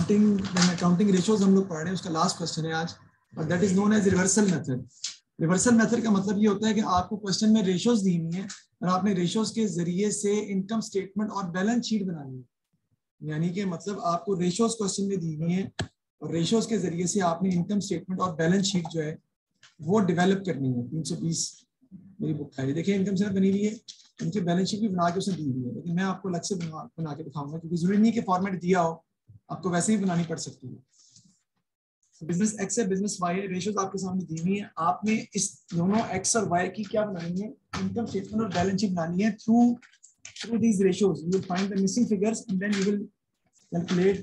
Accounting ratios हम लोग पढ़ रहे हैं, उसका लास्ट क्वेश्चन है आज, और that is known as reversal method. Reversal method का मतलब ये होता है कि आपको क्वेश्चन में रेशियोज दी हुई है और आपने रेशियोज के जरिए से इनकम स्टेटमेंट और बैलेंस शीट बनानी है। यानी कि मतलब आपको रेशियोज क्वेश्चन में दी हुई है और रेशियोज के जरिए से आपने इनकम स्टेटमेंट और बैलेंस शीट जो है वो डेवलप करनी है। 320 मेरी बुक है, देखिए इनकम स्टेटमेंट बनी हुई है, उनकी बैलेंस शीट भी बना के उसने दी हुई है, लेकिन मैं आपको अलग से बना के दिखाऊंगा क्योंकि जरूरी नहीं कि फॉर्मेट दिया हो, आपको वैसे ही बनानी पड़ सकती है। बिजनेस एक्स है, बिजनेस वाई है, रेशियोज आपके सामने दी हुई है, आपने इस दोनों एक्स और वाई की क्या बनानी है, इनकम स्टेटमेंट और बैलेंस शीट बनानी है। Through these ratios you will find the missing figures and then you will calculate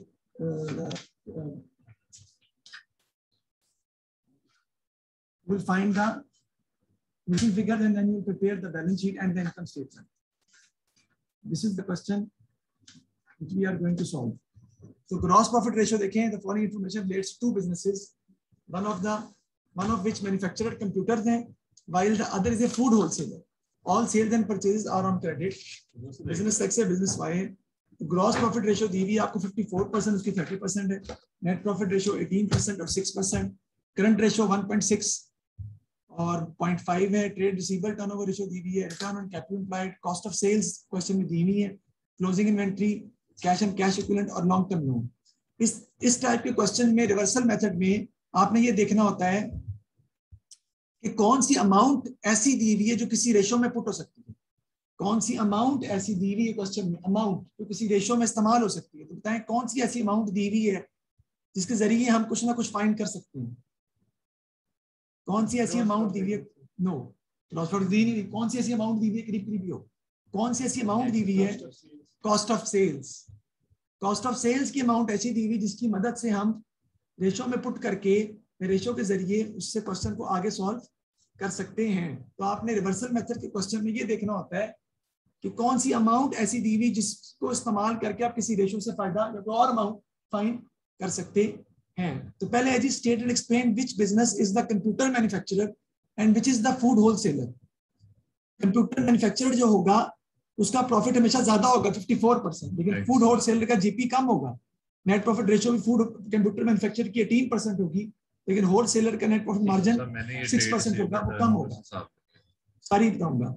you will find the missing figures and then you will prepare the balance sheet and the income statement. This is the question which we are going to solve. So gross profit ratio देखें, the following information relates to businesses, one of which manufacturer computers हैं while the other is a food wholesaler. All sales and purchases are on credit. Business X है, business Y है। Gross profit ratio दी हुई है आपको 54%, उसकी 30% है। Net profit ratio 18% और 6%। करंट रेशियो 1.6 और 0.5 है। ट्रेड रिसीवेबल टर्नओवर रेशियो दी हुई है। Return on capital employed, cost of sales question में दी हुई है। Closing inventory, cash and cash equivalent और लॉन्ग टर्म लोन। इस टाइप के क्वेश्चन में रिवर्सल मेथड में आपने ये देखना होता है कि कौन सी अमाउंट ऐसी दी हुई है जो किसी रेशियो में पुट हो सकती है, कौन सी अमाउंट ऐसी दी हुई है क्वेश्चन में, अमाउंट जो किसी रेशियो में इस्तेमाल हो सकती है। तो बताएं कौन सी ऐसी अमाउंट दी हुई है जिसके जरिए हम कुछ ना कुछ फाइंड कर सकते हैं। कौन सी ऐसी अमाउंट दी हुई है, नो लॉस प्रॉफिट दी नहीं, कौन सी ऐसी अमाउंट दी हुई है, करीब करीब हो, कौन सी ऐसी अमाउंट दी हुई है, cost of sales. Cost of sales की अमाउंट ऐसी दी हुई जिसकी मदद से हम रेशियो में पुट करके रेशियो के जरिए उससे क्वेश्चन को आगे सॉल्व कर सकते हैं। तो आपने रिवर्सल मेथड के क्वेश्चन में ये देखना होता है कि कौन सी अमाउंट ऐसी दी हुई जिसको इस्तेमाल करके आप किसी रेशियो से फायदा या कोई और अमाउंट फाइंड कर सकते हैं। तो पहले है जी state and explain which business is the computer manufacturer and which is the food wholesaler. Computer manufacturer जो होगा उसका प्रॉफिट हमेशा ज्यादा होगा 54%, लेकिन फूड होलसेलर का जीपी कम होगा। नेट प्रॉफिट रेशियो भी फूड कंप्यूटर मैन्युफैक्चरर की 18% होगी, लेकिन होलसेलर का नेट प्रॉफिट मार्जिन 6% होगा, वो कम होगा। सारी बताऊंगा।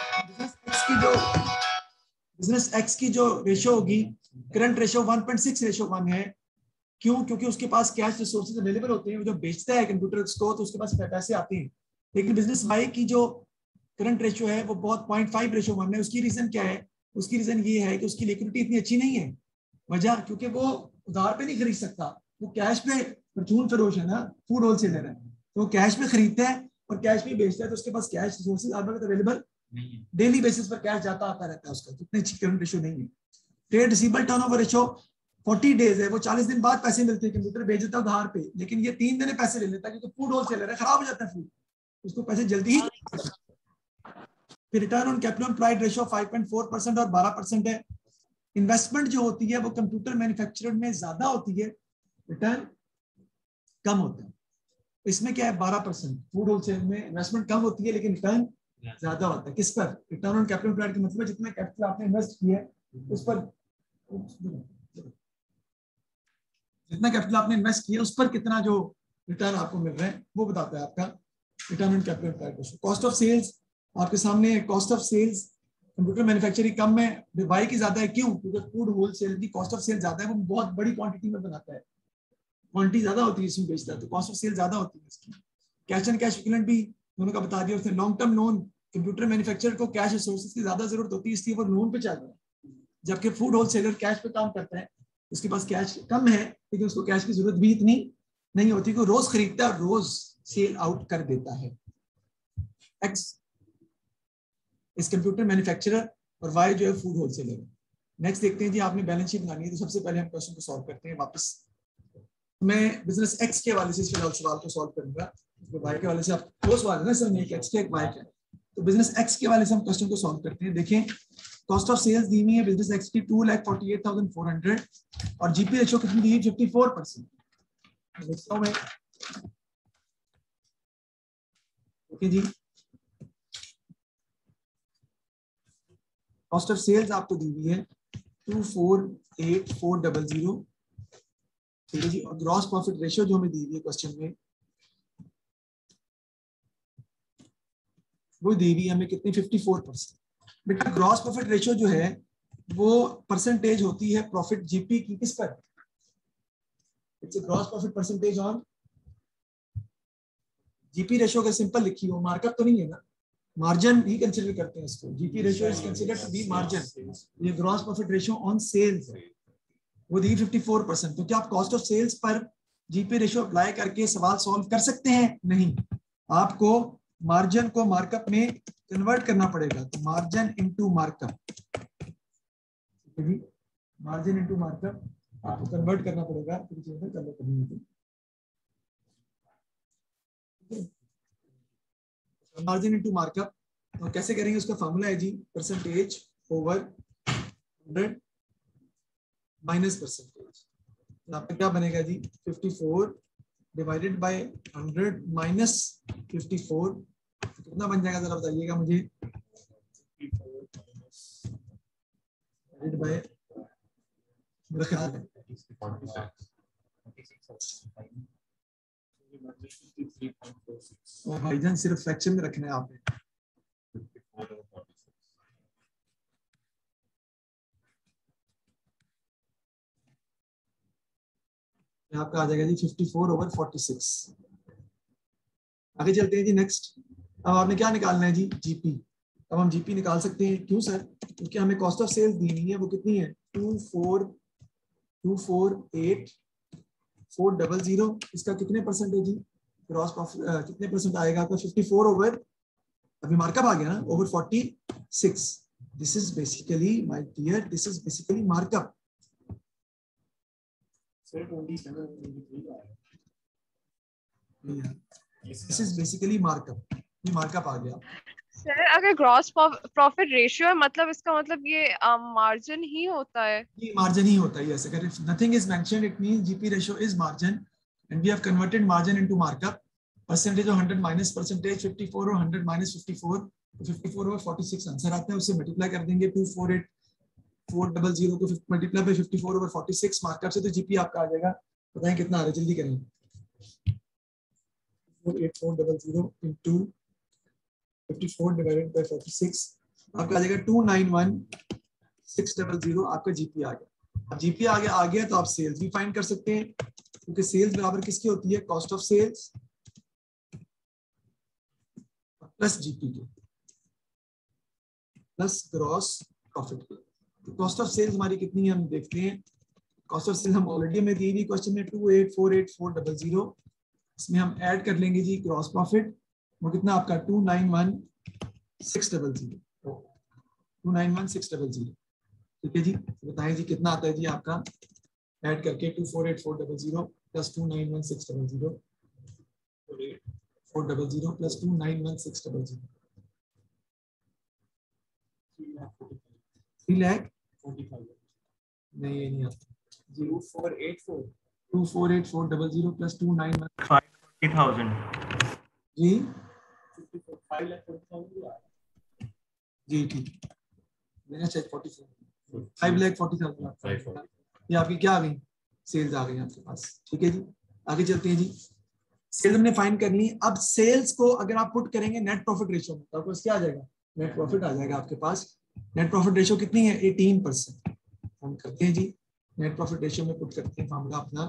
बिजनेस एक्स की जो रेशियो होगी, करंट रेशियो 1.6 रेशियो 1 है। क्यों? क्योंकि उसके पास कैश रिसोर्सेज अवेलेबल होते हैं, वो जो बेचता है कंप्यूटर्स को तो उसके पास पैसे आते हैं। लेकिन बिजनेस वाई की जो करंट रेशियो है वो बहुत 0.5 रेशियो 1 है। उसकी रीजन क्या है? उसकी रीजन ये है कि उसकी लिक्विडिटी इतनी अच्छी नहीं है। वजह क्योंकि वो उधार पे नहीं खरीद सकता, वो कैश पे परचून फरोश है ना, फूड होलसेलर है, तो वो कैश पे खरीदता है और कैश पे बेचता है, तो उसके पास cash resources available daily basis पर कैश जाता आता रहता है उसका, इतनी अच्छी करंट रेशियो नहीं है। Trade receivable turnover ratio 40 days है, वो 40 दिन बाद पैसे मिलते हैं, कंप्यूटर भेज देता है उधार पे, लेकिन ये 3 दिन पैसे ले लेता है क्योंकि फूड होलसेलर है, खराब हो जाता है फूड, उसको पैसे जल्दी ही। फिर return on capital employed ratio 5.4% और 12% है। इन्वेस्टमेंट जो होती है वो कंप्यूटर मैन्युफैक्चरर में ज्यादा होती है, रिटर्न कम होता है। इसमें क्या है 12%, फूड होलसेल में इन्वेस्टमेंट कम होती है लेकिन रिटर्न ज्यादा होता है। किस पर? रिटर्न ऑन कैपिटल एम्प्लॉयड का मतलब जितना कैपिटल आपने इन्वेस्ट किया है उस पर, जितना कैपिटल आपने इन्वेस्ट किया उस पर कितना जो रिटर्न आपको मिल रहा है वो बताता है आपका return on capital employed ratio. Cost of sales आपके सामने, cost of sales computer manufacturing कम है, वाई की ज्यादा है। क्यों? क्योंकि फूड होलसेल की कॉस्ट ऑफ सेल ज्यादा है, वो बहुत बड़ी क्वांटिटी में बनाता है, क्वांटिटी ज्यादा होती है इसमें बेचता है, तो कॉस्ट ऑफ सेल ज्यादा होती है इसकी। कैश एंड कैश इक्विवेलेंट भी दोनों का बता दिया उसने। Long term loan, computer manufacturer को कैश रिसोर्सेज की ज्यादा जरूरत होती है इसलिए वो लोन पे चल रहा है, जबकि फूड होलसेलर कैश पे काम करता है, उसके पास कैश कम है लेकिन उसको कैश की जरूरत भी इतनी नहीं होती, को रोज खरीदता है और रोज सेल आउट कर देता है। एक्स इस कंप्यूटर मैन्युफैक्चरर और वाई जो है फूड होलसेलर है। नेक्स्ट देखते हैं जी, आपने बैलेंस शीट बनानी है, तो सबसे पहले हम क्वेश्चन को सॉल्व करते हैं। वापस मैं बिजनेस एक्स के हवाले से इस फिलहाल सवाल को सॉल्व करूंगा, वाई के हवाले से आप दो सवाल है ना सर, एक एक्स के एक वाई के, तो बिजनेस एक्स के हवाले से हम क्वेश्चन को सॉल्व करते हैं। देखें कॉस्ट ऑफ सेल्स दी हुई है बिजनेस एक्स की 2,48,400 और जीपी रेशियो कितनी दी है 54%। देखता हूं मैं, ओके जी, कॉस्ट ऑफ सेल्स आपको दी हुई है 248,400 ठीक है जी। और ग्रॉस प्रॉफिट रेशियो जो हमें दी हुई है क्वेश्चन में, वो दी हुई हमें कितनी 54%। बेटा ग्रॉस प्रॉफिट रेशियो जो है वो परसेंटेज होती है प्रॉफिट जीपी की किस पर? It's gross profit percentage on GP ratio का सिंपल लिखी हो, मार्कअप तो नहीं है ना, मार्जिन ही कंसीडर करते हैं इसको। GP ratio is considered to be margin. ये gross profit ratio on sales है, वो दी 54%। तो क्या आप कॉस्ट ऑफ सेल्स पर जीपी रेशियो अप्लाई करके सवाल सॉल्व कर सकते हैं? नहीं, आपको मार्जिन को मार्कअप में कन्वर्ट करना पड़ेगा। तो margin into markup, margin into markup आपको कन्वर्ट करना पड़ेगा। मार्जिन इनटू मार्कअप तो कैसे करेंगे? उसका फॉर्मूला है जी परसेंटेज ओवर 100 माइनस परसेंटेज। आपका क्या बनेगा जी? 54 डिवाइडेड बाय 100 माइनस 54, कितना बन जाएगा जरा बताइएगा मुझे। डिवाइडेड बाय, मेरा ख्याल है भाईजान सिर्फ फ्रैक्शन में रखना है आपने। आपका आ जाएगा जी 54 ओवर 46। आगे चलते हैं जी नेक्स्ट। अब आपने क्या निकालना है जी? जीपी। अब हम जीपी निकाल सकते हैं, क्यों सर? क्योंकि हमें कॉस्ट ऑफ सेल्स दी हुई है, वो कितनी है? 248400। इसका कितने परसेंट है जी? ग्रॉस प्रॉफिट कितने परसेंट आएगा आपका? 54 ओवर, अभी मार्कअप आ गया ना, over 46। This is basically my dear, this is basically markup. This is basically markup, ये मार्कअप आ गया। सर अगर ग्रॉस प्रॉफिट रेशियो है, मतलब इसका मतलब ये मार्जिन ही होता है? ये मार्जिन ही होता है, यस। अगर if nothing is mentioned it means GP ratio is margin and we have converted margin into markup. Percentage of 100 minus percentage 54 और 100 माइनस 54, तो 54 और 46 आंसर आता है। उससे मल्टीप्लाई कर देंगे 248400 को मल्टीप्लाई बाय 54 ओवर 46 मार्कअप से, तो जीपी आपका आ जाएगा। बताएं कितना आ रहा है, जल्दी करें। 8400 इनटू 54 डिवाइडेड बाय 46 आपका आ जाएगा 291600। आपका जीपी आ गया। अब जीपी आ गया तो आप सेल्स भी फाइंड कर सकते हैं, क्योंकि सेल्स बराबर किसकी होती है? Cost of sales plus GP के प्लस ग्रॉस प्रॉफिट के। तो कॉस्ट ऑफ सेल्स हमारी कितनी है हम देखते हैं। कॉस्ट ऑफ सेल्स हम ऑलरेडी हमें दी हुई क्वेश्चन में 2848400। इसमें हम ऐड कर लेंगे जी ग्रॉस प्रॉफिट, वो कितना आपका 291600। 291600, ठीक है जी। बताएं जी कितना आता है जी आपका ऐड करके 248400 प्लस 291600 400 प्लस 291600 3 लाख 40,000। नहीं ये नहीं आता। 248400 प्लस 291 जी 5,40,000 जी ठीक। मैंने चेक 44 5,40,000 ये आपकी क्या आ गई? सेल्स आ गई आपके पास, ठीक है जी। आगे चलते हैं जी। सेल्स हमने फाइंड कर ली। अब सेल्स को अगर आप पुट करेंगे नेट प्रॉफिट रेशियो में, तो आपको क्या आ जाएगा? नेट प्रॉफिट आ जाएगा आपके पास। नेट प्रॉफिट रेशियो कितनी है? 18%। हम करते हैं जी नेट प्रॉफिट रेशियो में पुट करते हैं फॉर्मूला अपना।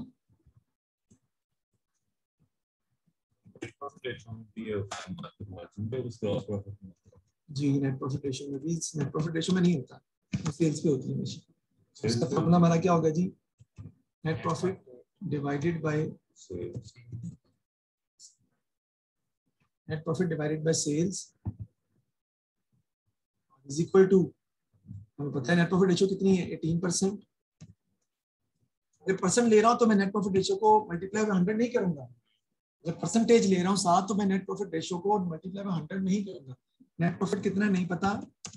जी नेट प्रॉफिट रेशियो में भी, नेट प्रॉफिट रेशियो में नहीं होता, सेल्स पे होती है हमेशा। इसका फॉर्मूला हमारा क्या होगा जी? Net profit divided by net profit divided by sales is equal to, हमें पता है नेट प्रॉफिट रेशियो कितनी है? 18%। अगर परसेंट ले रहा हूं तो मैं नेट प्रॉफिट रेशियो को मल्टीप्लाई बाय 100 नहीं करूंगा। जब परसेंटेज ले रहा हूँ साथ, तो मैं नेट प्रॉफिट रेशियो को मल्टीप्लाई बाय 100 नहीं करूंगा। नेट प्रॉफिट कितना नहीं पता,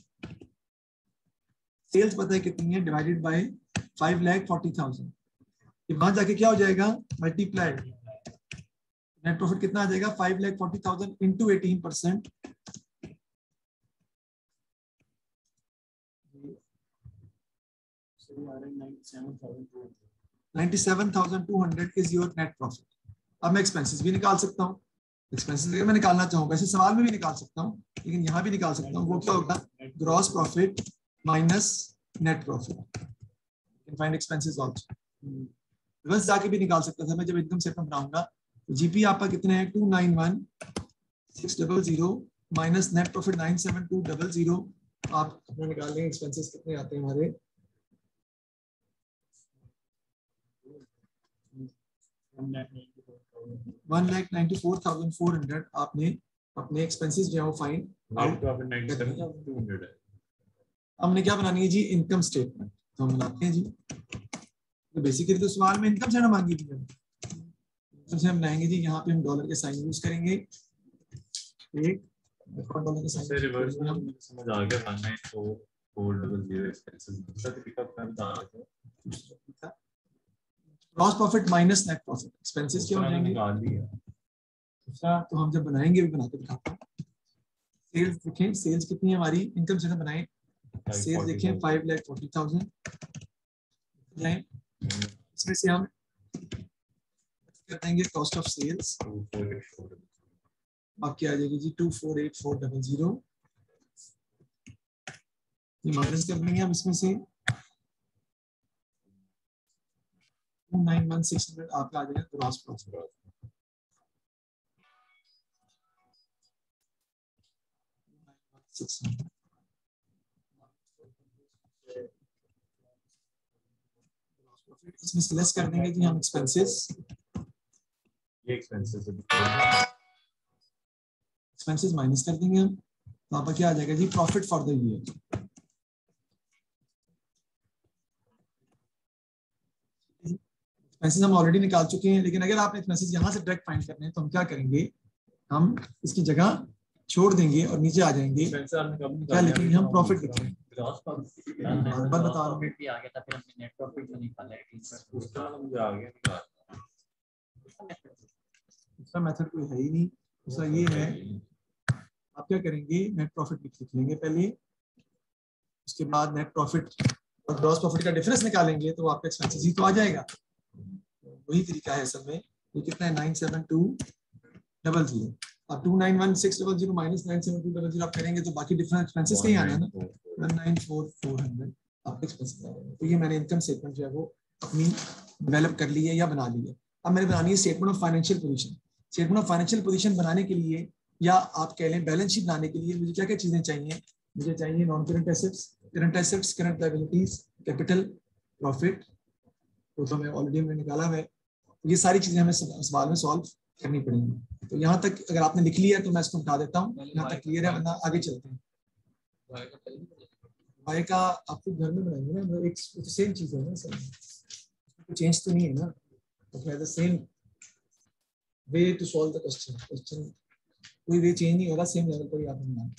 सेल्स पता है कितनी है, डिवाइडेड बाय 5,40,000। वहां जाके क्या हो जाएगा? मल्टीप्लाइड। नेट प्रॉफिट कितना आ जाएगा? 5,40,000 into 18%। 97,200 is your net profit. अब मैं एक्सपेंसेस भी निकाल सकता हूँ, एक्सपेंसेस अगर मैं निकालना चाहूँ वैसे सवाल में भी निकाल सकता हूँ, लेकिन यहाँ भी निकाल सकता हूँ। वो क्या होगा, gross profit minus net profit. Find expenses also, बस जाके भी निकाल सकता था मैं जब इनकम स्टेटमेंट बनाऊंगा। तो जीपी आपका कितने हैं 291,600 माइनस नेट प्रॉफिट 97200। आप अपना निकाल लेंगे एक्सपेंसेस कितने आते हैं हमारे, 1,94,400 आपने अपने एक्सपेंसेस जो है वो फाइंड आउट। हमने क्या बनानी है जी, इनकम स्टेटमेंट। तो हम बनाते हैं जी, तो बेसिकली तो सवाल में इनकम से ना मांगी थी, इनकम से हम बनाएंगे जी। यहाँ पे हम डॉलर के साइन यूज करेंगे, एक डॉलर के साइन रिवर्स में हम समझ आ गया 194,400 एक्सपेंसेस सर्टिफिकेट में बता रहे थे। Gross profit minus net profit, expenses क्या हो जाएंगे दूसरा, तो हम जब बनाएंगे भी बनाते दिखाते हैं। सेल्स देखें, सेल्स कितनी है हमारी, इनकम से बनाएं, सेल्स देखें 5,40,000। इसमें से हम कर देंगे कॉस्ट ऑफ सेल्स, आपकी आ जाएगी जी 248,400। ये माइनस कर देंगे हम इसमें से 291,600 आपका आ जाएगा ग्रॉस प्रॉफिट। इसमें से लेस कर देंगे जी हम एक्सपेंसेस, ये एक्सपेंसेस माइनस कर देंगे हम, तो आपका क्या आ जाएगा जी, profit for the year. Expenses हम ऑलरेडी निकाल चुके हैं, लेकिन अगर आपने एक्सपेंसेस यहाँ से डायरेक्ट फाइंड करने हैं तो हम क्या करेंगे, हम इसकी जगह छोड़ देंगे और नीचे आ जाएंगे क्या लिखेंगे, हम प्रॉफिट लिखेंगे। बता रहा हूँ दूसरा मेथड कोई है ही नहीं, दूसरा ये है, आप क्या करेंगे, नेट प्रॉफिट लिख लेंगे पहले, उसके बाद नेट प्रॉफिट और ग्रॉस प्रॉफिट का डिफरेंस निकालेंगे तो आपका एक्सपेंसेस ही तो आ जाएगा। वही तरीका है असल में। ये कितना है 97200, अब 291,600 माइनस 97200 आप करेंगे तो बाकी डिफरेंस एक्सपेंसेस कहीं आना है ना, 194,400 आपके एक्सपेंसेस आ जाएंगे। तो ये मैंने इनकम स्टेटमेंट जो है वो अपनी डेवलप कर ली है या बना ली है। अब मैंने बनानी है statement of financial position. Statement of financial position बनाने के लिए या आप कह लें बैलेंस शीट बनाने के लिए मुझे क्या क्या चीजें चाहिए, मुझे चाहिए non current assets, current assets, current liabilities, capital, profit, तो मैं ऑलरेडी मैंने निकाला है। ये सारी चीजें हमें सवाल में सॉल्व करनी पड़ेंगी। तो यहाँ तक अगर आपने लिख लिया तो मैं इसको उठा देता हूँ, यहाँ तक क्लियर है, वरना आगे चलते हैं। वाई का आपको घर में बनाएंगे ना, एक सेम चीज है ना सर, चेंज तो नहीं है ना, तो same way to solve the question कोई वे चेंज नहीं होगा, सेम लेवल पर ही आप बनाएंगे।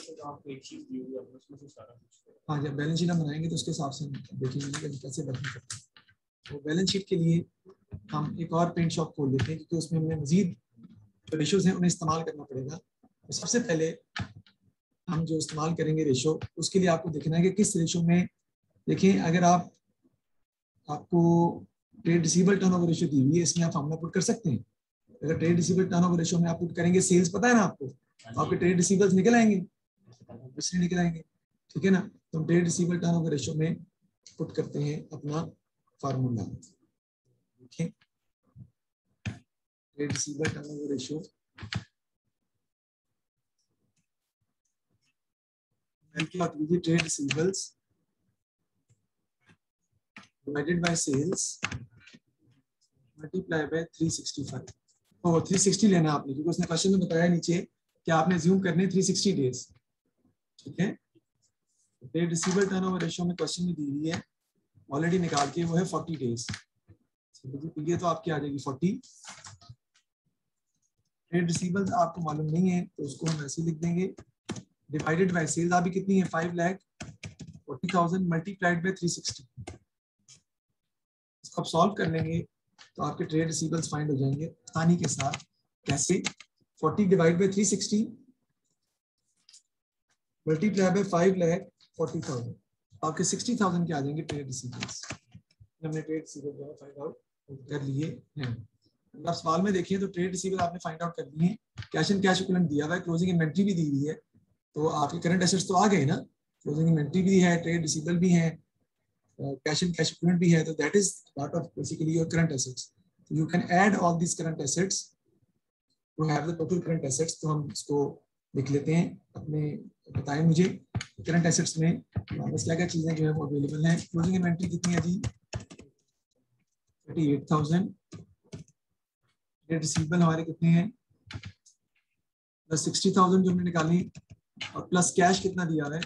हाँ, जब बैलेंस शीट हम बनाएंगे तो उसके हिसाब से देखेंगे कि कैसे वर्किंग करते हैं। तो बैलेंस शीट के लिए हम एक और पेंट शॉप खोल लेते हैं, क्योंकि उसमें हमें मजीद जो रेशोज हैं उन्हें इस्तेमाल करना पड़ेगा। तो सबसे पहले हम जो इस्तेमाल करेंगे रेशो, उसके लिए आपको देखना है कि किस रेशो में, देखें अगर आपको ट्रेड रिसीवेबल टर्नओवर रेशो दी हुई है, इसमें आप फार्मूला पुट कर सकते हैं। अगर ट्रेड रिसीवेबल टर्नओवर रेशो में आप पुट करेंगे, सेल्स पता है ना आपको, आपके ट्रेड रिसीवेबल्स निकल आएंगे, निकल आएंगे, ठीक है ना। तो हम ट्रेड रिसीवेबल टर्नओवर रेशो में पुट करते हैं अपना formula, trade receivable turnover ratio trade receivables divided by sales multiply by 365। और 360 लेना है आपने, क्योंकि उसने क्वेश्चन में बताया नीचे कि आपने ज्यूम करने 360 डेज, ठीक है। ट्रेड रिसीवेबल टर्नओवर रेशो में क्वेश्चन में दी हुई है ऑलरेडी निकाल के, वो है 40 डेज। ये तो आपकी आ जाएगी 40। ट्रेड रिसीवेबल्स आपको मालूम नहीं है तो उसको हम ऐसे लिख देंगे, डिवाइडेड बाय सेल्स अभी कितनी है 5,40,000 मल्टीप्लाइड बाय 360। इसको आप सॉल्व कर लेंगे तो आपके ट्रेड रिसीवेबल्स फाइंड हो जाएंगे आसानी के साथ। कैसे, 40 डिवाइड बाय 360 मल्टीप्लाई बाय 5,40,000, आपके 60,000 के आ जाएंगे ट्रेड रिसीवेबल्स। हमने ट्रेड रिसीवेबल जो है फाइंड आउट कर लिए हैं। आप सवाल में देखिए तो ट्रेड रिसीवेबल आपने फाइंड आउट कर लिए हैं, कैश एंड कैश इक्विवेलेंट दिया हुआ है, क्लोजिंग इन्वेंट्री भी दी हुई है, तो आपके करंट एसेट्स तो आ गए ना, क्लोजिंग इन्वेंट्री भी है, ट्रेड रिसीवेबल भी है, कैश एंड कैश इक्विवेलेंट भी है, तो that is part of basically your current assets. You can add all this current assets to have the total current assets. तो हम इसको लिख लेते हैं अपने, बताएं मुझे करंट एसेट्स में बस क्या क्या चीजें जो है वो अवेलेबल हैं। क्लोजिंग इन्वेंट्री कितनी है जी? 38,000। ट्रेड रिसीवेबल हमारे कितने हैं? प्लस 60,000 जो हमने निकाली, और प्लस कैश कितना दिया है?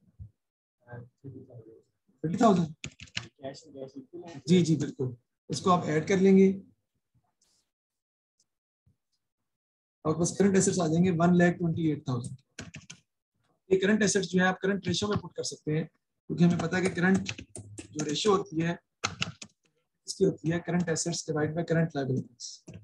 30,000। जी जी बिल्कुल, इसको आप ऐड कर लेंगे और बस करंट एसेट्स आ जाएंगे 1,28,000। ये करंट एसेट्स जो है आप करंट रेशियो में पुट कर सकते हैं, क्योंकि हमें पता है कि करंट जो रेशियो होती है इसकी होती है current assets divide by current liabilities.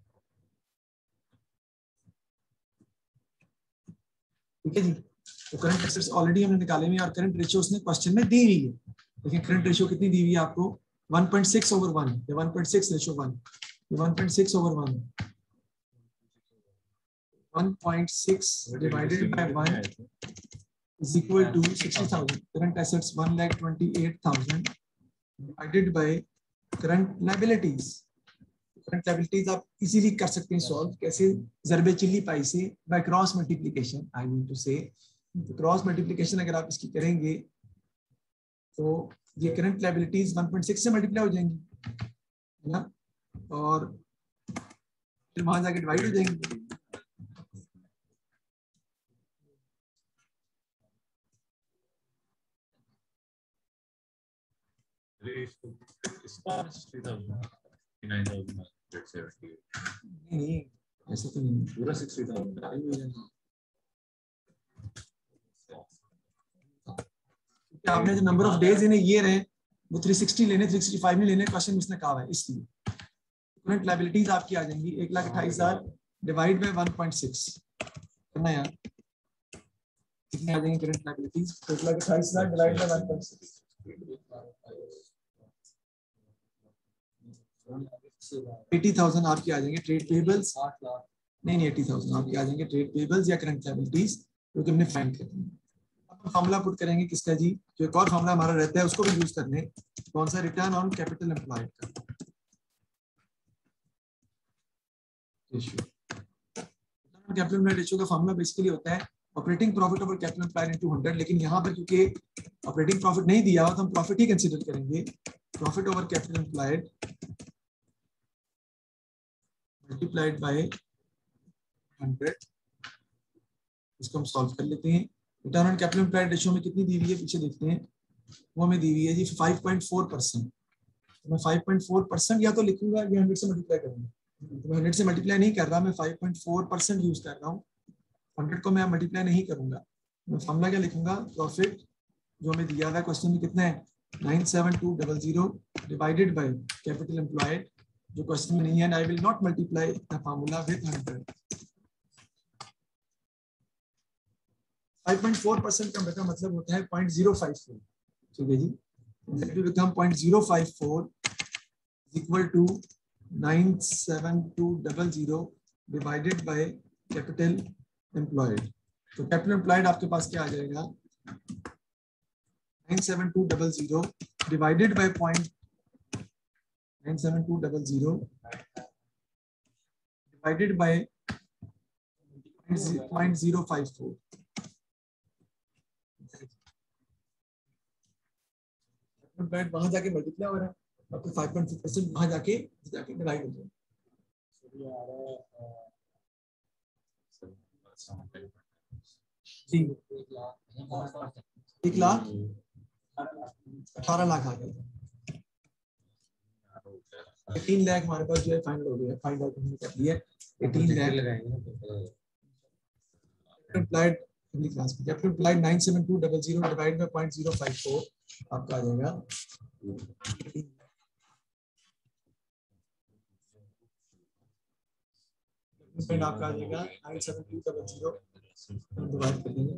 ठीक है जी, तो करंट एसेट्स ऑलरेडी हमने निकाले हुए हैं और करंट रेशियो उसने क्वेश्चन में दी हुई है। देखिए करंट रेशियो कितनी दी हुई है आपको? 1.6/1 या 1.6:1, 1.6/1, 1.6 divided by 1 is equal to 60,000. Current assets 1,28,000 divided by current liabilities. Current liabilities आप इजीली कर सकते हैं सॉल्व, कैसे? ज़रबे चिल्ली पाई से, by cross multiplication. I mean to say cross multiplication अगर आप इसकी करेंगे तो ये करंट लायबिलिटीज 1.6 से मल्टीप्लाई हो जाएंगी, है ना, और फिर वहां जाके डिवाइड हो जाएंगी। नहीं ऐसा तो नहीं, पूरा 60,000। आपने जो नंबर ऑफ डेज इन्हें ये रहे वो 360 लेने, 365 नहीं लेने, क्वेश्चन इसने कहा है, इसलिए करंट लायबिलिटीज आपकी आ जाएंगी 1,28,000 डिवाइड बाय 1.6 करना यार, कितने आ जाएंगे करंट लायबिलिटीज? 1,28,000 डिवाइड बाय 1.6, 80,000 आपकी आ जाएंगे ट्रेड पेबल्स। नहीं 80,000 आपके आ जाएंगे ट्रेड पेबल्स या करंट लायबिलिटीज, जो कि हमने फाइंड करनी है। अब फार्मूला पुट करेंगे किसका जी? जो एक और फार्मूला हमारा रहता है उसको भी यूज करने, कौन सा? रिटर्न ऑन कैपिटल एम्प्लॉयड का रेशियो। Return on capital employed ratio का फार्मूला बेसिकली होता है operating profit over capital employed into 100, लेकिन यहाँ पर क्योंकि ऑपरेटिंग प्रॉफिट नहीं दिया हुआ तो हम प्रॉफिट ही कंसीडर करेंगे। Profit over capital employed multiplied by 100, इसको हम सॉल्व कर लेते हैं। Return on capital employed ratio में कितनी दी हुई है पीछे देखते हैं, वो हमें दी हुई है जी 5.4%। मैं 5.4% या तो लिखूंगा या 100 से मल्टीप्लाई करूंगा, तो मैं 100 से मल्टीप्लाई नहीं कर रहा, मैं 5.4% यूज कर रहा हूँ, 100 को मैं मल्टीप्लाई नहीं करूंगा। मैं फॉर्मूला क्या लिखूंगा? प्रॉफिट जो हमें दिया हुआ है क्वेश्चन में कितना है 97200 डिवाइडेड बाय कैपिटल एम्प्लॉयड, जो क्वेश्चन में नहीं है, I will not multiply the formula with 100। 5.4% का मतलब होता है 0.054, ठीक है जी, that will become 0.054 is equal to 97200 divided by capital employed। तो कैपिटल एम्प्लॉयड आपके पास क्या आ जाएगा? 97200 डिवाइडेड बाय 97200 डिवाइडेड बाय 0.054। वहां जाके मल्टीप्लाई हो रहा है, आपको 5.4% वहां जाके डिवाइड हो जाएगा। जी 1,18,00,000 आ गया, 18 लाख हमारे पास जो है फाइनल हो गया, फाइंड आउट हमने कर लिया 18 लाख। एम्प्लॉयड अगली क्लास में कैपिटल एम्प्लॉयड 97200 डिवाइड बाय 0.054 आपका आ जाएगा आपका आ जाएगा 97200 डिवाइड कर देंगे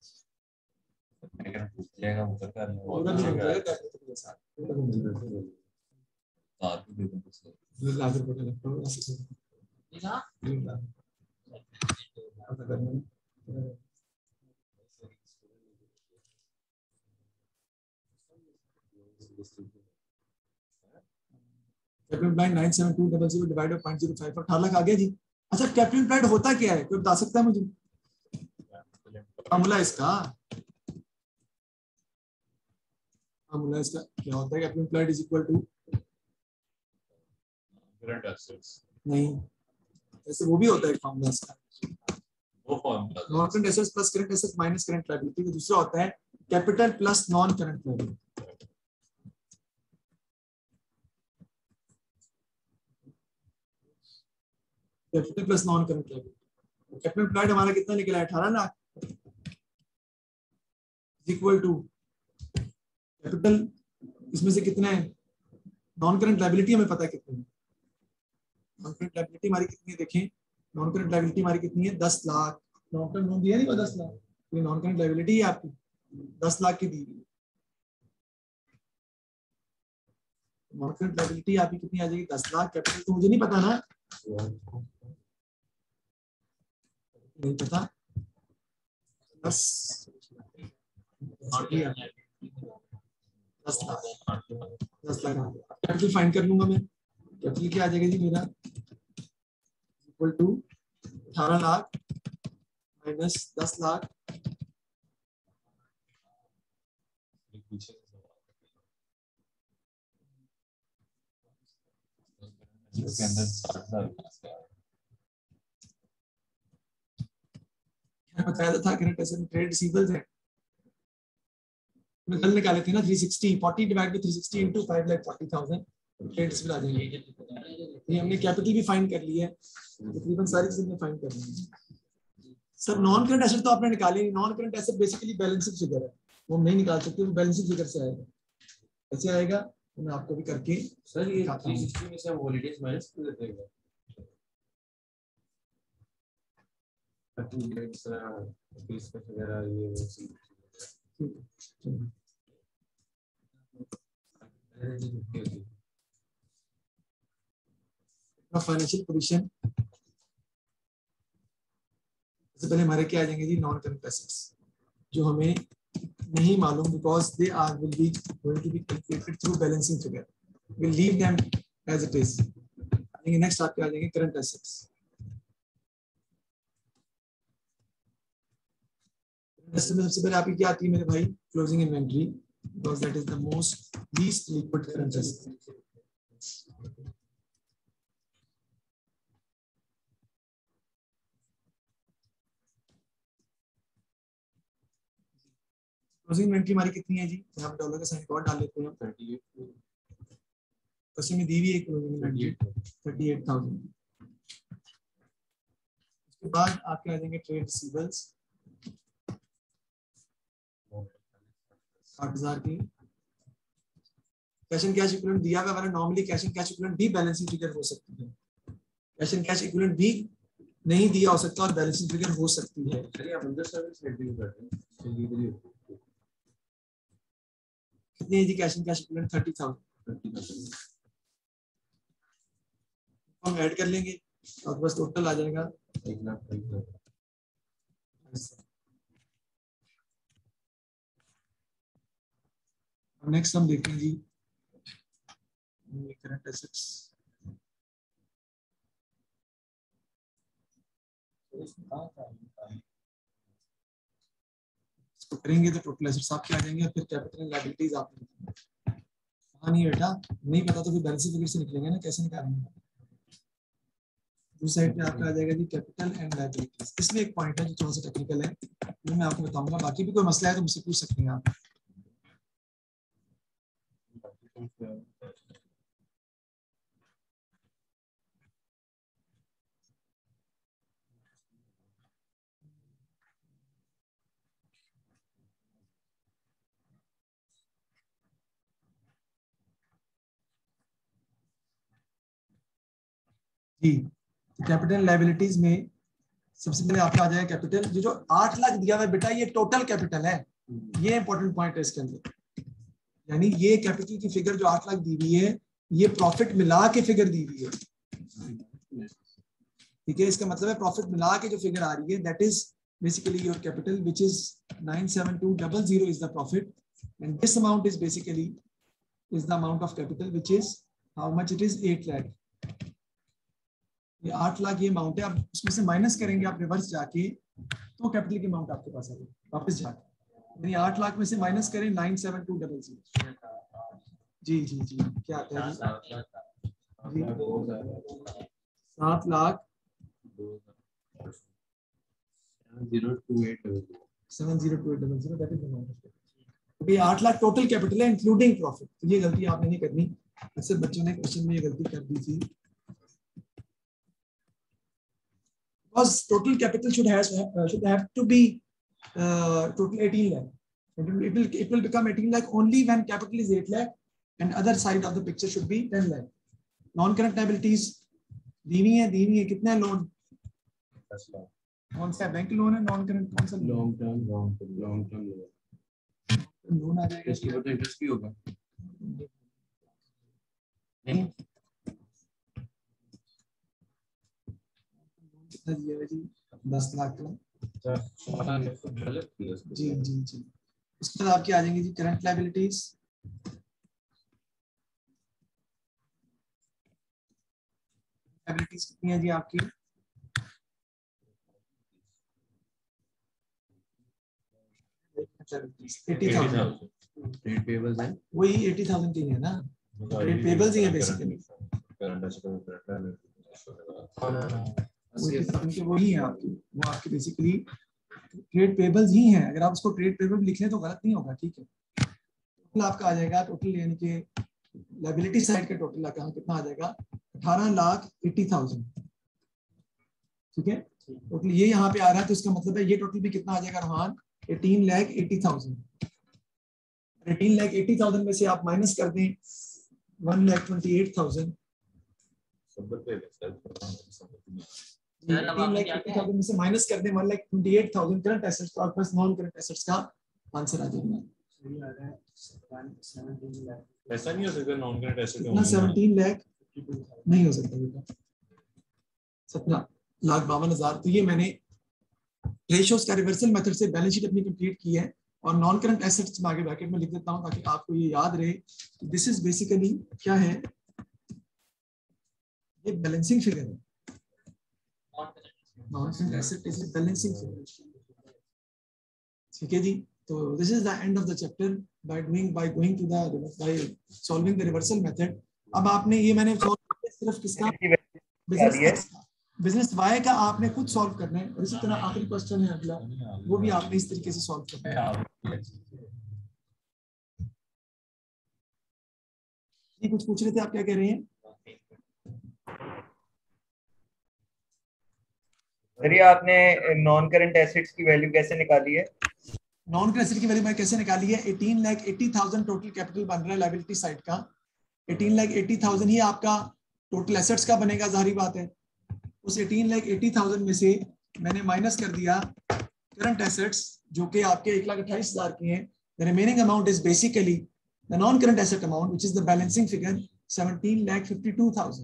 पूरा लाख रुपए का लगता है। Capital employed 97200 divide by 0.05 18 lakh आ गया जी। अच्छा कैपिटल एम्प्लॉयड होता क्या है, कोई बता सकता है मुझे? फॉर्मूला इसका क्या होता है? Capital employed is equal to current assets. नहीं, ऐसे वो भी होता है फॉर्मूला इसका, वो formula non current assets plus current assets minus current liability. तो दूसरा होता है capital plus non current liability. Capital plus non current liability. Capital employed हमारा कितना निकला है? 18 लाख इक्वल टू कैपिटल, इसमें से कितना है नॉन करंट लायबिलिटी, हमें पता है कितनी है नॉन करंट लायबिलिटी हमारी कितनी है। देखें नॉन करंट लायबिलिटी हमारी कितनी है? 10 लाख। नॉन करंट लोन दिया नहीं वो 10 लाख, ये नॉन करंट लायबिलिटी है आपकी 10 लाख की दी हुई। नॉन करंट लायबिलिटी आपकी कितनी आ जाएगी? 10 लाख। कैपिटल तो मुझे नहीं पता ना, नहीं पता। 10 लाख कैपिटल फाइंड कर लूंगा मैं। कैपिटल क्या आ जाएगा जी मेरा? Equal to 18 lakh minus 10 lakh इसके अंदर 60,000 बताया था करंट एसेट ट्रेड रिसीवेबल्स है, मैं कल निकाले थे ना 360 40 divide by 360 into 5,40,000 trade receivable आ जाएंगे। ये हमने कैपिटल भी फाइंड कर लिया है, तकरीबन सारी चीजें फाइंड कर ली है। सर नॉन करंट एसेट तो आपने निकाले नहीं, non current asset basically balancing figure है, वो हम नहीं निकाल सकते, वो बैलेंसिंग फिगर से आएगा। ऐसे आएगा तो मैं आपको भी करके सर ये 360 में से हम हॉलिडेज माइनस कर देते हैं। डेट्स फीस वगैरह ये फाइनेंशियल पोजीशन सबसे पहले हमारे क्या आ जाएंगे जी? नॉन करंट एसेट्स जो हमें नहीं मालूम, because they are will be going to be calculated through balancing figure, will leave them as it is. Next आपके आ जाएंगे करंट एसेट्स। सबसे पहले आपकी क्या आती है मेरे भाई? Closing inventory, because that is the most least liquid current asset. Closing inventory हमारी कितनी है जी? यहाँ पे डॉलर का साइन कोड डाल लेते हैं। 38 उसी में दी हुई है क्लोजिंग इन्वेंटरी 38,000। उसके बाद आपके आ जाएंगे ट्रेड रिसीवेबल्स 60,000 की। कैश एंड कैश इक्विवेलेंट दिया हुआ है, normally cash and cash equivalent भी बैलेंसिंग फिगर हो सकती है, कैश एंड कैश इक्विवेलेंट भी नहीं दिया हो सकता और बैलेंसिंग फिगर हो सकती है। चलिए आप अंदर सर्विस रेडी करते हैं। चलिए कितनी है जी कैश एंड कैश इक्विवेलेंट? 30,000। हम ऐड कर लेंगे और बस टोटल आ जाएगा 1,00,000। नेक्स्ट हम देखते हैं जी करंट एसेट्स। इसको करेंगे तो टोटल एसेट्स आपके आ जाएंगे और फिर कैपिटल एंड लायबिलिटीज आपके। हाँ नहीं बेटा, नहीं पता तो फिर बैलेंस फिगर से निकलेंगे ना, कैसे निकालेंगे? दूसरी साइड पे आपका आ जाएगा जी कैपिटल एंड लायबिलिटीज। इसमें एक पॉइंट है जो थोड़ा सा टेक्निकल है, वो मैं आपको बताऊंगा। बाकी भी कोई मसला है तो मुझसे पूछ सकते हैं आप। जी कैपिटल लायबिलिटीज में सबसे पहले आपका आ जाएगा कैपिटल। जो 8 लाख दिया हुआ है बेटा, ये टोटल कैपिटल है, ये इंपॉर्टेंट पॉइंट है इसके अंदर। यानी ये कैपिटल की फिगर जो 8 लाख दी हुई है, ये प्रॉफिट मिला के फिगर दी हुई है, ठीक है। इसका मतलब है प्रॉफिट मिला के जो फिगर आ रही है that is basically your capital which is 97200 is the profit and this amount is basically is the amount of capital which is how much it is 8 lakh. ये 8 लाख ये अमाउंट है। अब उसमें से माइनस करेंगे आप रिवर्स जाके तो कैपिटल की अमाउंट आपके पास आएगी वापस जाके, यानी 8 लाख में से माइनस करें 97200। जी जी जी क्या आता है जी 7 lakh 702,800 that is the amount of capital. ये 8 लाख टोटल कैपिटल है इंक्लूडिंग प्रॉफिट। तो ये गलती आपने नहीं करनी, अक्सर बच्चों ने क्वेश्चन में ये गलती कर दी थी। Because total capital should have to be total 18 lakh. It will become 18 lakh only when capital is 8 lakh and other side of the picture should be 10 lakh. Non-current liabilities दीनी है कितना लोन? 10 लाख। कौन सा बैंक लोन है? Non current कौन सा? Long term loan आ जाएगा। इसके ऊपर इंटरेस्ट भी होगा नहीं? कितना दिया है जी? 10 लाख का। जी जी जी उसके बाद आपकी आ जाएंगी जी करंट लायबिलिटीज। लायबिलिटीज कितनी है जी आपकी? 80,000। ट्रेड पेबल्स हैं वही 80,000 की है ना, ट्रेड पेबल्स ही है बेसिकली। वही है आपकी, वो आपकी बेसिकली ट्रेड पेबल्स ही हैं। अगर आप उसको ट्रेड पेबल लिख लें तो गलत नहीं होगा, ठीक है। टोटल आपका आ जाएगा टोटल यानी कि लायबिलिटी साइड का टोटल कितना आ जाएगा? 18,80,000, ठीक है। टोटल ये यहाँ पे आ रहा है तो इसका मतलब है ये टोटल भी कितना आ जाएगा रोहान? 18,80,000। 18,80,000 में से आप माइनस कर दें 1,28,000। 18,80,000 में से माइनस कर दें 1,28,000 करंट एसेट्स और प्लस नॉन करंट एसेट्स का आंसर आ जाएगा। ऐसा नहीं हो सकता नॉन करंट एसेट कितना? 17 लाख नहीं हो सकता बेटा, 17,52,000। तो ये मैंने रेशियोज का रिवर्सल मेथड से बैलेंस शीट अपनी कंप्लीट की है और नॉन करंट एसेट्स में आगे ब्रैकेट में लिख देता हूं ताकि आपको ये याद रहे। दिस इज बेसिकली क्या है? ये बैलेंसिंग फिगर है। Non current asset is balancing figure, ठीक है जी। तो this is the end of the chapter by going to the by solving the reversal method. अब आपने ये मैंने सिर्फ किसका? बिजनेस वाई का आपने खुद सॉल्व करना है और इसी तरह आखिरी क्वेश्चन है अगला, वो भी आपने इस तरीके से सॉल्व करना है। ये कुछ पूछ रहे थे आप, क्या कह रहे हैं? सर ये आपने नॉन करंट एसेट्स की वैल्यू कैसे निकाली है? नॉन करंट एसेट की वैल्यू मैं कैसे निकाली है? 18,80,000 टोटल कैपिटल बन रहा है लायबिलिटी साइड का। 18,80,000 ही आपका टोटल एसेट्स का बनेगा, जाहिर बात है। उस 18,80,000 में से मैंने माइनस कर दिया करंट एसेट्स जो कि आपके 1,28,000 की हैं। The remaining amount is basically the non current asset amount which is the balancing figure 17,52,000।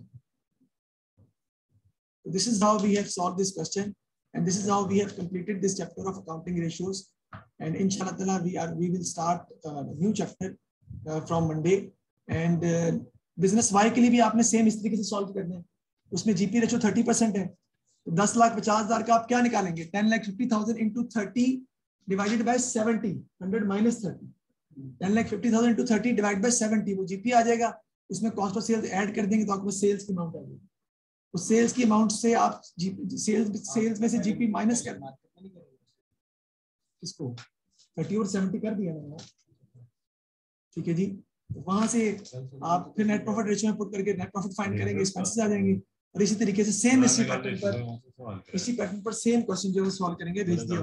This is how we have solved this question and this is how we have completed this chapter of accounting ratios, and inshallah ta'ala we will start a new chapter from Monday and business Y के लिए भी आपने same इस तरीके से solve करना है। उसमें जीपी रेशो 30% है तो 10,50,000 का आप क्या निकालेंगे? 10,50,000 into 30 divided by 70, 100 minus 30, 10,50,000 into 30 divided by 70 वो जीपी आ जाएगा। उसमें कॉस्ट ऑफ सेल्स ऐड कर देंगे तो आपको सेल्स की अमाउंट आ जाएगी। उस सेल्स की अमाउंट से आप सेल्स में से जीपी माइनस करना। किसको? 30 और 70 कर दिया मैंने, ठीक है जी। तो वहां से आप फिर नेट प्रॉफिट रेशियो में पुट करके नेट प्रॉफिट फाइंड करेंगे, एक्सपेंसेस आ जाएंगे और इसी तरीके से सेम इसी पैटर्न पर सेम क्वेश्चन जो सॉल्व करेंगे। भेज दिया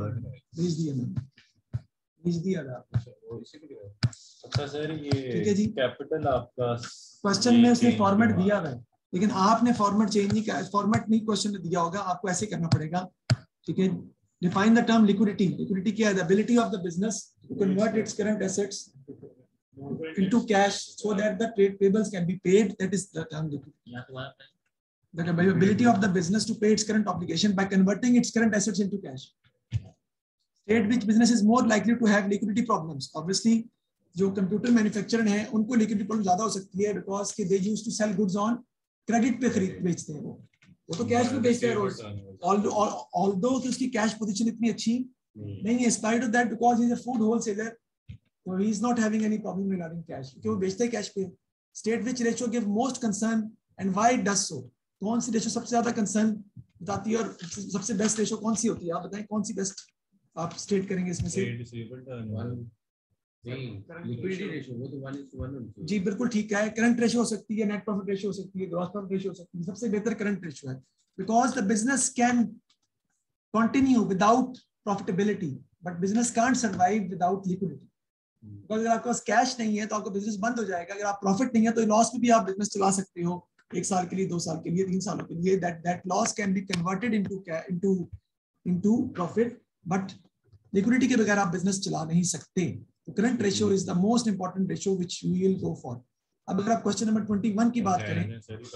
अच्छा सर ये ठीक है जी। कैपिटल आपका क्वेश्चन में उसने फॉर्मेट दिया है लेकिन आपने फॉर्मेट चेंज नहीं किया, फॉर्मेट नहीं क्वेश्चन में दिया होगा, आपको ऐसे करना पड़ेगा, ठीक है। Define the term liquidity. Liquidity क्या है? The ability of the business to convert its current assets into cash so that the trade payables can be paid. That is the term liquidity. The ability of the business to pay its current obligation by converting its current assets into cash. State which business is more likely to have liquidity problems. Obviously, जो computer manufacturer हैं उनको liquidity problem ज्यादा हो सकती है because कि they used to sell goods on credit पे खरीद बेचते हैं वो तो कैश पे बेचते हैं रोज ऑल्दो कि उसकी कैश पोजीशन इतनी अच्छी नहीं है spite of that because he is a food wholesaler so he is not having any problem regarding cash क्योंकि वो बेचते हैं कैश पे. State which ratio give most concern and why it does so. कौन सी रेशियो सबसे ज्यादा concern बताती है और सबसे बेस्ट रेशियो कौन सी होती है आप बताएं कौन सी बेस्ट आप स्टेट करेंगे इसमें से. लिक्विडिटी रेशियो वो तो 1:1 जी बिल्कुल ठीक है. करंट रेशियो हो सकती है, नेट प्रॉफिट रेशियो हो सकती है, ग्रॉस प्रॉफिट रेशियो हो सकती है. सबसे बेहतर करंट रेशियो है because the business can continue without profitability but business can't survive without liquidity. अगर आपके पास कैश नहीं है तो आपका बिजनेस बंद हो जाएगा. अगर आप प्रॉफिट नहीं है तो लॉस में भी आप बिजनेस चला सकते हो 1 साल के लिए, 2 साल के लिए, 3 सालों के लिए. That loss can be converted into profit but liquidity के बगैर आप बिजनेस चला नहीं सकते. तो current ratio is the most important ratio which we will go for. अब अगर आप क्वेश्चन नंबर 21 की बात करें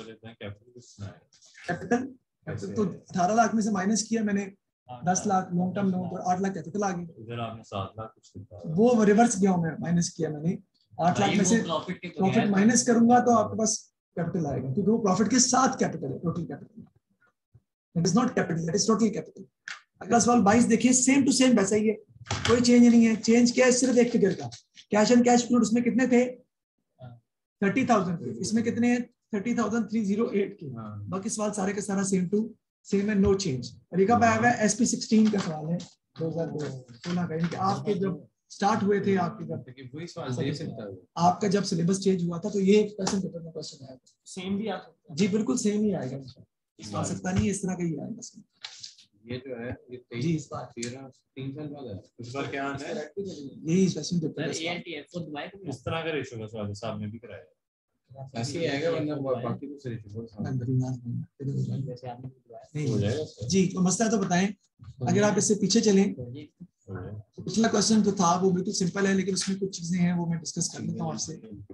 कैपिटल तो 18 लाख में से माइनस किया मैंने 10 लाख लॉन्ग टर्म लोन और 8 लाख कैपिटल आ गई. इधर आपने 7 लाख कुछ लिखा है वो रिवर्स गया हूं मैं माइनस किया मैंने 8 लाख में से प्रॉफिट माइनस करूंगा तो आपके पास कैपिटल आएगा क्योंकि वो प्रॉफिट के साथ कैपिटल है. Total capital that is not capital that is total capital. अगला सवाल 22 देखिए सेम टू सेम वैसा ही है कोई चेंज नहीं है. चेंज क्या है सिर्फ एक फिगर का. कैश एंड कैश फ्लोट उसमें कितने थे 30,000 इसमें कितने हैं 30,308 के. बाकी सवाल सारे का सारा सेम है नो चेंज. और ये कब आया हुआ है SP16 का सवाल है 2016 का इनके आपके जब स्टार्ट हुए थे आपके जब वही सवाल दे सकता है आपका जब सिलेबस चेंज हुआ था तो ये क्वेश्चन पेपर में क्वेश्चन आया था. सेम भी आ सकता है जी बिल्कुल सेम ही आएगा इस बार सकता नहीं इस तरह का ही आएगा. ये जो है ये जी इस बार 3 साल बाद है. इस बार क्या है यही क्वेश्चन पेपर सर ANTF को दुबारा तो इस तरह का रेशियो का सवाल साहब ने भी कराया. ऐसे ही आएगा वरना बाकी दूसरे रेशियो जैसे आपने दुबारा हो जाएगा जी तो मसला है तो बताएं. अगर आप इससे पीछे चलें तो पिछला क्वेश्चन जो था वो बिल्कुल सिंपल है लेकिन उसमें कुछ चीजें हैं वो मैं डिस्कस कर लेता हूँ आपसे.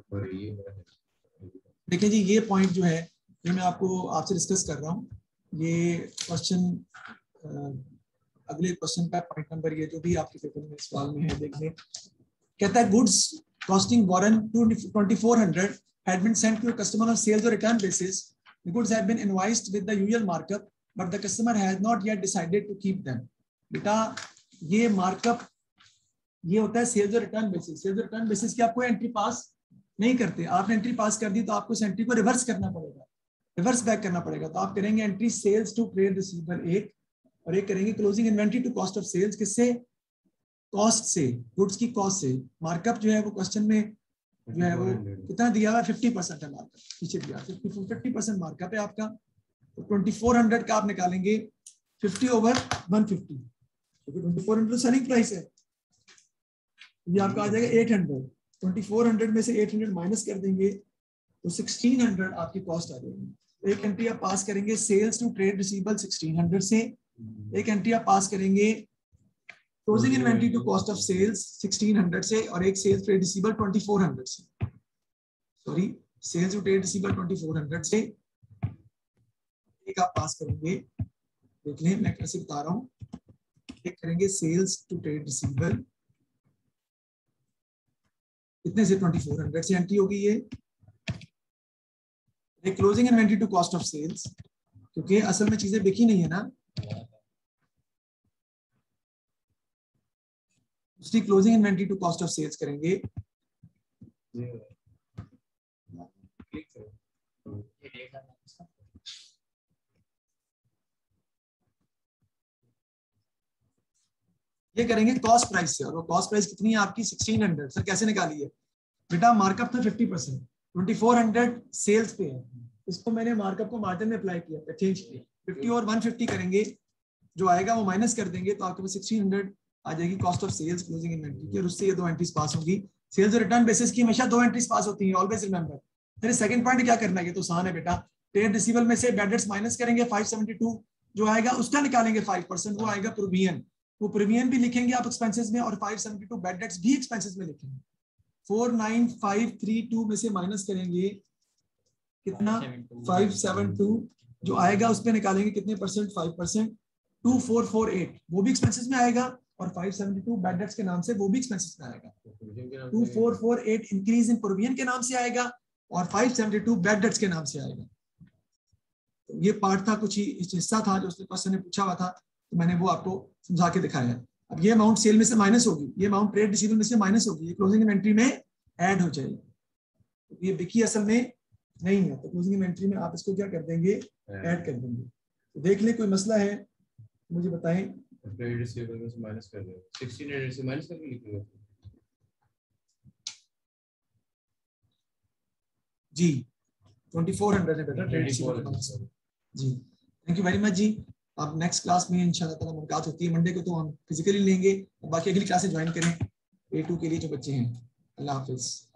देखिए जी ये पॉइंट जो है ये मैं आपसे डिस्कस कर रहा हूँ. ये क्वेश्चन अगले क्वेश्चन का पॉइंट नंबर ये जो भी आपके पेपर में सवाल में है देख लें. कहता है गुड्स कॉस्टिंग वॉरन 2400 had been sent to a customer on sales or return basis. The goods have been invoiced with the usual markup, but the customer has not yet decided to keep them. बेटा ये markup ये होता है sales और return basis. Sales और return basis की आप कोई एंट्री पास नहीं करते. आपने एंट्री पास कर दी तो आपको इस एंट्री को रिवर्स करना पड़ेगा, रिवर्स बैक करना पड़ेगा. तो आप करेंगे entry sales to trade receivable एक और एक करेंगे closing inventory to cost of sales. किससे कॉस्ट से गुड्स की कॉस्ट से. मार्कअप जो है वो क्वेश्चन में जो है वो कितना दिया हुआ है 50% है मार्कअप पीछे दिया 50% मार्कअप है आपका. तो 2400 का आप निकालेंगे 50/150 क्योंकि 2400 सेलिंग प्राइस है. ये आपका आ जाएगा 800. 2400 में से 800 माइनस कर देंगे तो 1600 आपकी कॉस्ट आ जाएगी. एक एंट्री आप पास करेंगे सेल्स टू ट्रेड रिसीवेबल 1600 से. एक एंट्री आप पास करेंगे closing inventory to cost of sales 1600 से और एक सेल्स ट्रेड रिसीवेबल 2400 से. Sorry sales to trade receivable 2400 से एक आप पास करेंगे. देख लें मैं कैसे बता रहा हूँ. एक करेंगे सेल्स टू ट्रेड रिसीवेबल कितने से 2400 से एंट्री होगी ये. एक closing inventory to cost of sales क्योंकि असल में चीजें बिकी नहीं है ना. उसकी closing inventory to cost of sales करेंगे. ये करेंगे कॉस्ट प्राइस से और वो कॉस्ट प्राइस कितनी है आपकी 1600. सर कैसे निकाली है बेटा. मार्कअप था 50%. 2400 सेल्स पे है. इसको मैंने मार्कअप को मार्जिन में अप्लाई किया चेंज किया. 50 और 150 करेंगे जो आएगा वो माइनस कर देंगे तो आपके पास 1600 आ जाएगी cost of sales closing inventory की. और उससे ये 2 एंट्रीज पास होंगी. सेल्स और रिटर्न बेसिस की हमेशा 2 एंट्रीज पास होती हैं ऑलवेज रिमेंबर. फिर सेकंड पॉइंट क्या करना है ये तो आसान है बेटा. ट्रेड रिसीवेबल में से बैड डेट्स माइनस करेंगे 572 जो आएगा उसका निकालेंगे 5% वो आएगा प्रोविजन. वो प्रोविजन भी लिखेंगे आप एक्सपेंसेस में और 572 बैड डेट्स भी एक्सपेंसेस में लिखेंगे. 49,532 में से माइनस करेंगे कितना 572, जो आएगा उस पे निकालेंगे कितने परसेंट 5%, 2448 वो भी एक्सपेंसेस में आएगा, और 572 बैड डेट्स के नाम से वो भी एक्सपेंसेस में आएगा। 2448 इंक्रीज इन प्रोविजन के नाम से आएगा और 572 बैड डेट्स के नाम से आएगा। तो ये पार्ट था, कुछ ही हिस्सा था जो उसने क्वेश्चन ने पूछा हुआ था, तो मैंने वो आपको समझा के दिखाया है। अब ये अमाउंट सेल में से माइनस होगी, ये अमाउंट ट्रेड रिसीवेबल में से माइनस होगी, ये क्लोजिंग इन्वेंटरी में ऐड हो जाएगी। तो ये बिकी असल में नहीं है, तो क्लोजिंग इन्वेंटरी में आप इसको क्या कर देंगे, ऐड कर देंगे। तो देख ले कोई मसला है मुझे बताएं। ट्रेड रिसीवेबल में से माइनस कर दो, 1600 से माइनस करके लिखिएगा जी, 2400 है बेटा ट्रेड रिसीवेबल जी। थैंक यू वेरी मच जी। अब नेक्स्ट क्लास में इंशाल्लाह ताला मुलाकात होती है मंडे को, तो हम फिजिकली लेंगे, और बाकी अगली क्लासें ज्वाइन करें A2 के लिए जो बच्चे हैं। अल्लाह हाफिज।